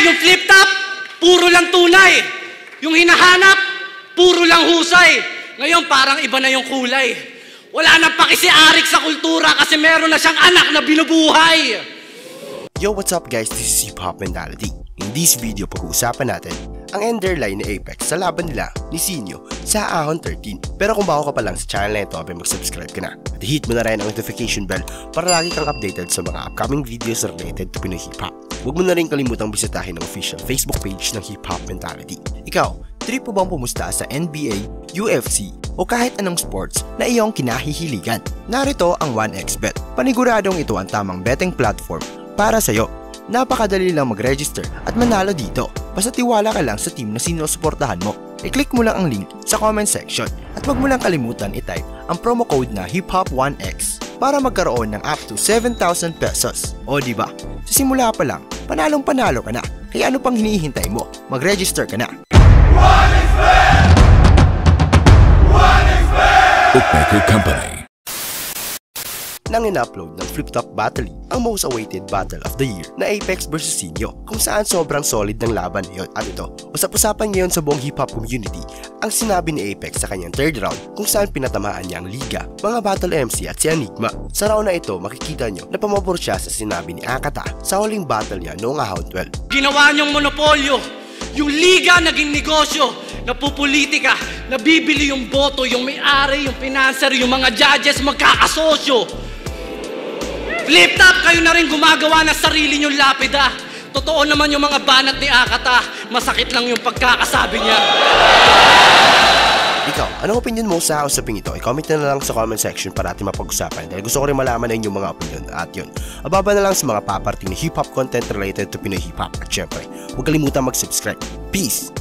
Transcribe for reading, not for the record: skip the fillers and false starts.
yung flip top, puro lang tunay. Yung hinahanap, puro lang husay. Ngayon parang iba na yung kulay. Wala nang paki si Arik sa kultura kasi meron na siyang anak na binubuhay. Yo, what's up guys? This is Hip Hop Mentality. In this video, pag-uusapan natin ang enderline ni Apex sa laban nila ni Sinyo sa Ahon 13. Pero kung bago ka pa lang sa channel na ito, mag-subscribe ka na. At hit mo na rin ang notification bell para lagi kang updated sa mga upcoming videos related to Pinoy Hip Hop. Huwag mo na rin kalimutang bisitahin ang official Facebook page ng Hip Hop Mentality. Ikaw, trip mo bang pumusta sa NBA, UFC, o kahit anong sports na iyong kinahihiligan? Narito ang 1xBet. Paniguradong ito ang tamang betting platform para sa'yo. Napakadali lang mag-register at manalo dito. Basta tiwala ka lang sa team na sinusuportahan mo. I-click mo lang ang link sa comment section at huwag mo lang kalimutan i-type ang promo code na HIPHOP1X para magkaroon ng up to 7,000 pesos. O diba? Sa simula pa lang, panalong-panalo ka na. Kaya ano pang hinihintay mo? Mag-register ka na. 1xBet! 1xBet! Bookmaker Company. Nang in-upload ng Flip Top Battle League, ang most awaited battle of the year na Apex vs Sinyo, kung saan sobrang solid ng laban ngayon. At ito, usap-usapan ngayon sa buong hip-hop community ang sinabi ni Apex sa kanyang third round kung saan pinatamaan niya ang liga, mga battle MC at si Enigma. Sa round na ito, makikita nyo na pamabor siya sa sinabi ni Akata sa huling battle niya noong Ahon 12. Ginawa niyong monopolyo, yung liga naging negosyo, napupolitika, nabibili yung boto, yung may-ari, yung financer, yung mga judges magkakasosyo. Flip top, kayo na rin gumagawa ng sarili niyong lapida. Totoo naman yung mga banat ni Akata. Masakit lang yung pagkakasabi niya. Ikaw, anong opinion mo sa usaping ito? I-comment na lang sa comment section para natin mapag-usapan dahil gusto ko rin malaman na inyong mga opinion. At yun, ababa na lang sa mga paparting na hip-hop content related to Pinoy hip-hop. At syempre, huwag kalimutan mag-subscribe. Peace!